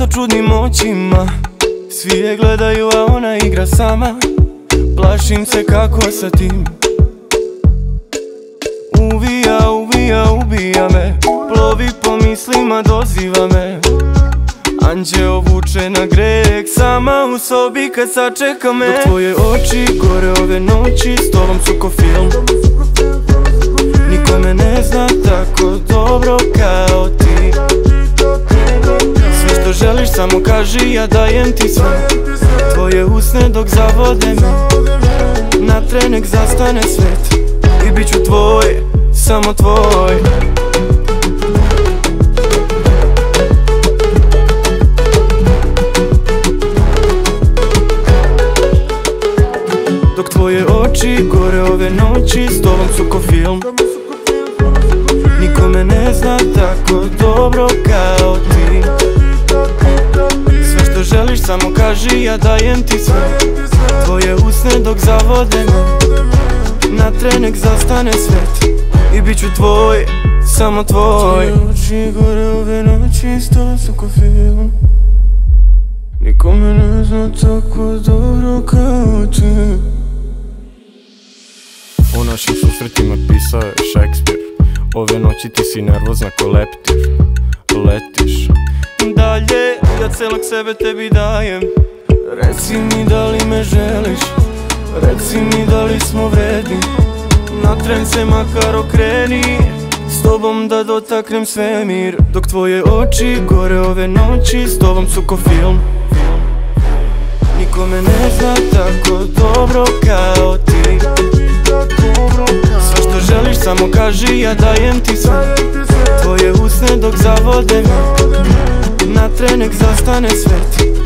sa čudnim očima. Svi je gledaju, a ona igra sama. Plašim se kako sa tim. Uvija, uvija, ubija me. Plovi po mislima, doziva me. Anđe obuče na greh, sama u sobi kad sačeka me. Dok tvoje oči gore ove noći, s tobom su ko film. Niko me ne zna tako dobro kao ti. Sve što želiš samo kaži, ja dajem ti sve. Tvoje usne dok zavode me, na tren nek zastane svet. I bit ću tvoj, samo tvoj. Dok tvoje oči gore ove noći, s tobom su ko film. Niko me ne zna tako dobro kao ti. Sve što želiš samo kaži, ja dajem ti sve. Tvoje usne dok zavode me, na tren nek zastane svet. I bit ću tvoj, samo tvoj. Tvoje oči gore ove noći, s tobom su ko film. Niko me ne zna tako dobro kao ti. O našim susretima pisao je Šekspir. Ove noći ti si nervozna ko leptir. Letiš dalje, ja celog sebe tebi dajem. Reci mi da li me želiš, reci mi da li smo vredni. Na tren se makar okreni, s tobom da dotaknem svemir. Dok tvoje oči gore ove noći, s tobom su ko film. Niko me ne zna tako dobro kao ti. Sve što želiš samo kaži, ja dajem ti sve. Tvoje usne dok zavode me, na tren nek zastane svet.